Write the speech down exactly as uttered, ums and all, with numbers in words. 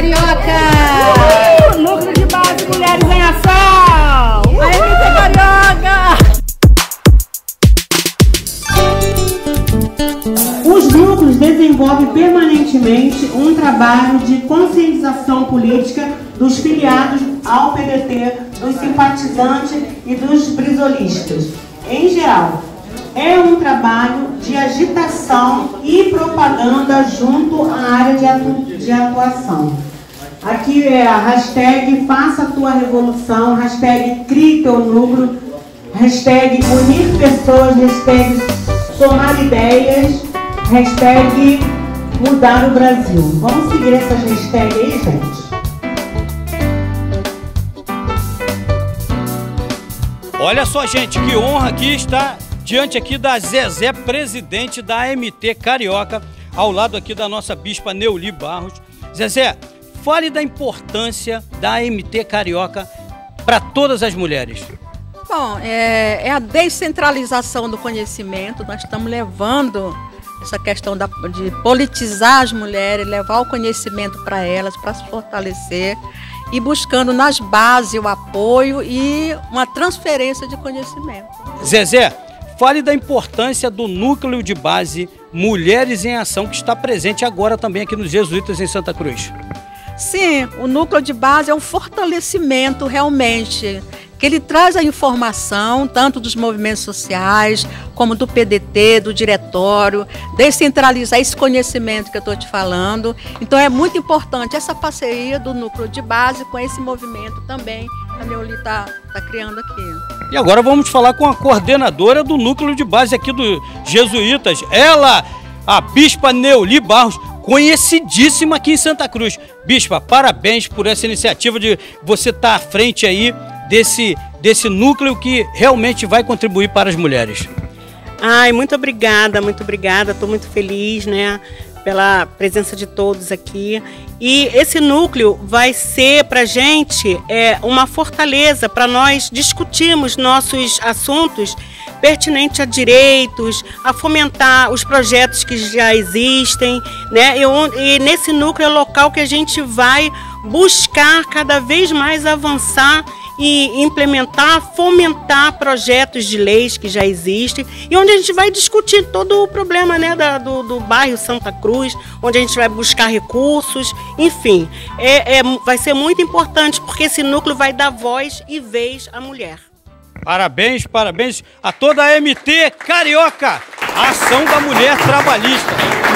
Carioca! Uh, núcleo de base Mulheres em Ação! Uh, a M T Carioca! Os núcleos desenvolvem permanentemente um trabalho de conscientização política dos filiados ao P D T, dos simpatizantes e dos brisolistas. Em geral, é um trabalho de agitação e propaganda junto à área de, atu de atuação. Aqui é a hashtag Faça a Tua Revolução, hashtag Crie Teu Núcleo, hashtag Unir Pessoas, hashtag Somar Ideias, hashtag Mudar o Brasil. Vamos seguir essas hashtags aí, gente? Olha só, gente, que honra aqui estar diante aqui da Zezé, presidente da M T Carioca, ao lado aqui da nossa bispa Neuli Barros. Zezé, fale da importância da M T Carioca para todas as mulheres. Bom, é, é a descentralização do conhecimento. Nós estamos levando essa questão da, de politizar as mulheres, levar o conhecimento para elas, para se fortalecer e buscando nas bases o apoio e uma transferência de conhecimento. Zezé, fale da importância do núcleo de base Mulheres em Ação, que está presente agora também aqui nos Jesuítas em Santa Cruz. Sim, o núcleo de base é um fortalecimento realmente, que ele traz a informação tanto dos movimentos sociais, como do P D T, do diretório, descentralizar esse conhecimento que eu estou te falando. Então é muito importante essa parceria do núcleo de base com esse movimento também que a Neuli está tá criando aqui. E agora vamos falar com a coordenadora do núcleo de base aqui dos Jesuítas, ela, a bispa Neuli Barros, conhecidíssima aqui em Santa Cruz. Bispa, parabéns por essa iniciativa de você estar à frente aí desse, desse núcleo que realmente vai contribuir para as mulheres. Ai, muito obrigada, muito obrigada, estou muito feliz, né, pela presença de todos aqui. E esse núcleo vai ser para a gente é, uma fortaleza para nós discutirmos nossos assuntos pertinentes a direitos, a fomentar os projetos que já existem, né? E, e nesse núcleo é o local que a gente vai buscar cada vez mais avançar e implementar, fomentar projetos de leis que já existem e onde a gente vai discutir todo o problema, né, da, do, do bairro Santa Cruz, onde a gente vai buscar recursos, enfim, é, é, vai ser muito importante porque esse núcleo vai dar voz e vez à mulher. Parabéns, parabéns a toda a M T Carioca, a ação da mulher trabalhista.